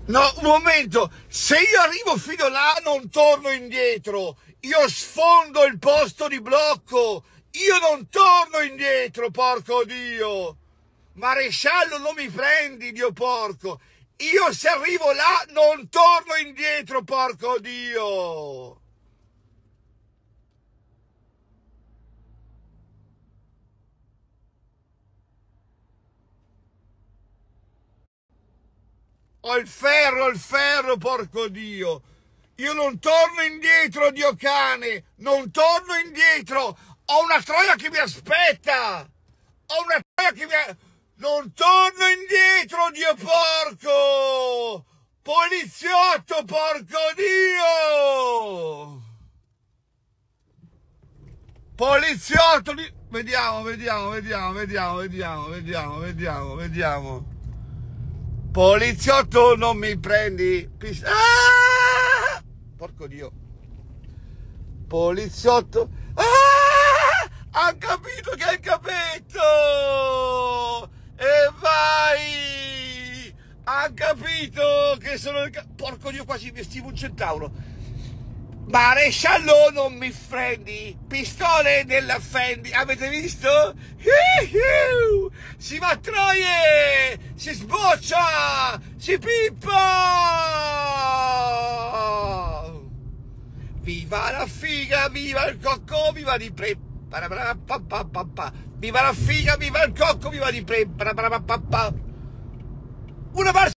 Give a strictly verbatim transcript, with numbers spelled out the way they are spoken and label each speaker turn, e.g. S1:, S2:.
S1: No, un momento, se io arrivo fino là non torno indietro, io sfondo il posto di blocco, io non torno indietro, porco Dio! Maresciallo, non mi prendi, Dio porco! Io se arrivo là non torno indietro, porco Dio! Ho il ferro, ho il ferro, porco Dio! Io non torno indietro, Dio cane! Non torno indietro! Ho una troia che mi aspetta! Ho una troia che mi aspetta! Non torno indietro, Dio porco! Poliziotto, porco Dio! Poliziotto! Li... Vediamo, vediamo, vediamo, vediamo, vediamo, vediamo, vediamo, vediamo. Poliziotto, non mi prendi? Pis... Ah! Porco Dio. Poliziotto. Ah! Ha capito che è il capetto! E vai! Ha capito che sono il capetto! Porco Dio, quasi vestivo un centauro. Maresciallo, non mi frendi! Pistole nella Fendi! Avete visto? Si va a troie! Si sboccia! Si pippa! Viva la figa, viva il cocco, viva di pre... Viva la figa, viva il cocco, viva di pre... Una